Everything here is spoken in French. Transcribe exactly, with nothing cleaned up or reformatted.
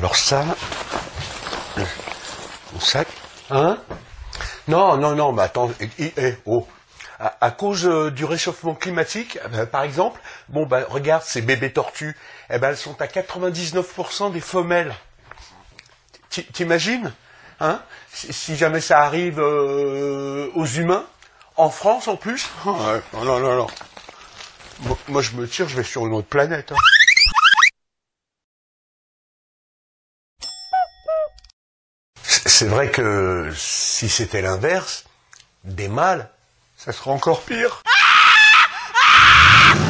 Alors ça, mon sac, hein? Non, non, non, mais attends, eh, eh, oh. À, à cause euh, du réchauffement climatique, euh, par exemple, bon bah regarde ces bébés tortues, eh ben elles sont à quatre-vingt-dix-neuf pour cent des femelles. T'imagines, hein? Si, si jamais ça arrive euh, aux humains, en France en plus, oh, ouais, non, non, non, non. Moi, moi je me tire, je vais sur une autre planète. Hein. C'est vrai que si c'était l'inverse, des mâles, ça serait encore pire.